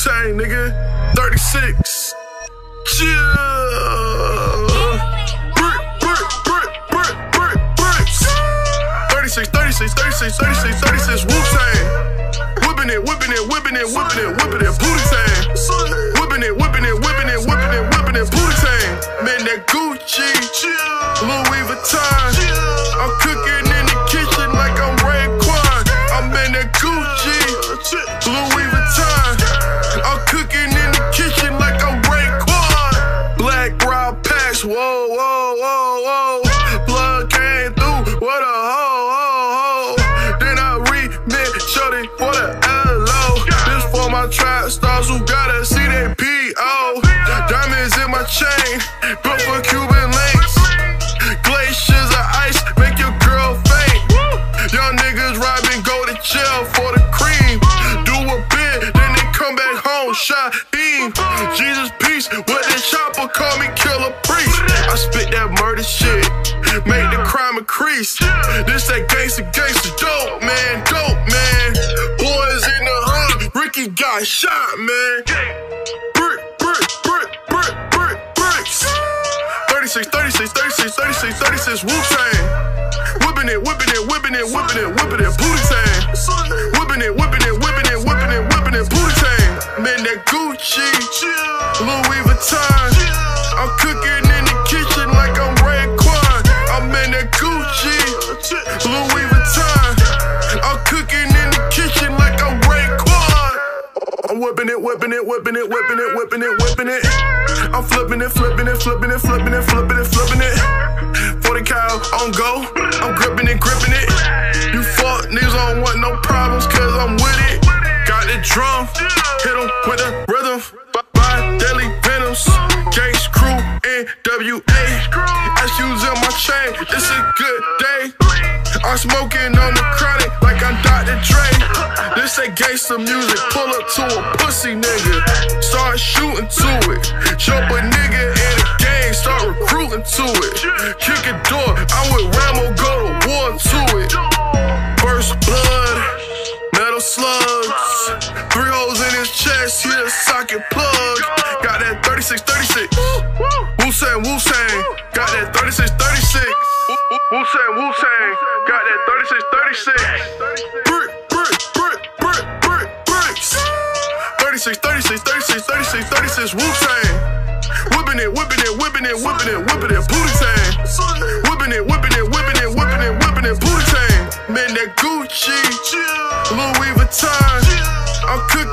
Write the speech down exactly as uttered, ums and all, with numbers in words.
Wu-Tang, nigga. thirty-six. Chill. Brick, brick, brick, brick, brick, bricks. thirty-six, thirty-six, thirty-six, thirty-six, thirty-six, Wu-Tang. Whipping it, whipping it, whipping it, whipping it, whipping it, Pootie-Tang. Whipping it, whipping it, whipping it, whipping it, whipping it, Pootie-Tang. Man, that Gucci, Louis Vuitton. I'm cooking in the kitchen like I'm Raekwon. I'm in that Gucci, Louis Vuitton. I'm cooking in the kitchen like I'm Raekwon. Black Rob packs, whoa, whoa, whoa, whoa. Blood came through, what a ho, ho, ho. Then I remix, shorty for the L O. This for my trap stars who gotta see that P O. Diamonds in my chain, built for Cuban links. Glaciers of ice make your girl faint. Young niggas robbing, go to jail for the cream. Do a bit, then they come back home, shot beam. Jesus peace, with the chopper, call me Killer Priest. I spit that murder shit, make the crime increase. This that gangsta, gangsta, dope, man, dope, man. Boys in the hood, Ricky got shot, man. Brick, brick, brick, brick, brick, bricks. thirty-six, thirty-six, thirty-six, thirty-six, thirty-six, Wu-Tang. Whipping it, whipping it, whipping it, whipping it, whipping it, Pootie-Tang. Whipping it, whipping it, whipping it, whipping it, whipping it, Pootie-Tang. Man, that Gucci, Louis Vuitton. I'm cooking in the kitchen like I'm Raekwon. I'm in that Gucci, Louis Vuitton. I'm cooking in the kitchen like I'm Raekwon. I'm whipping it, whipping it, whipping it, whipping it, whipping it, whipping it. I'm flipping it, flipping it, flipping it, flipping it, flipping it, flipping it. forty cal on go, I'm gripping it, gripping it. You fuck niggas don't want no problems, cause I'm with it. Got the drum, hit them with the rhythm. By Daily Venoms, Gangsta Crew, N W A. Ice shoes in my chain, it's a good day. I'm smoking on the chronic like I'm Doctor Dre. This ain't gangsta music, pull up to a pussy nigga. Start shooting to it. Jump a nigga in the game, start recruiting to it. Kick a door, I'm with Ramo, go to war to it. Burst blood, metal slugs. Three holes in his chest, he a socket plug. Got that thirty-six, thirty-six. Wu-Tang, Wu-Tang. Got that thirty-six, thirty-six. Wu-Tang, Wu-Tang. Got that thirty-six, thirty-six. Brick, brick, brick, brick, brick, bricks. thirty-six, thirty-six, thirty-six, thirty-six, thirty-six, Wu-Tang. Whipping it, whipping it, whipping it, whipping it, whipping it, Pootie-Tang. Whipping it, whipping it, whipping it, whipping it, whipping it, Pootie-Tang. Man, that Gucci, Louis Vuitton. I'm cooking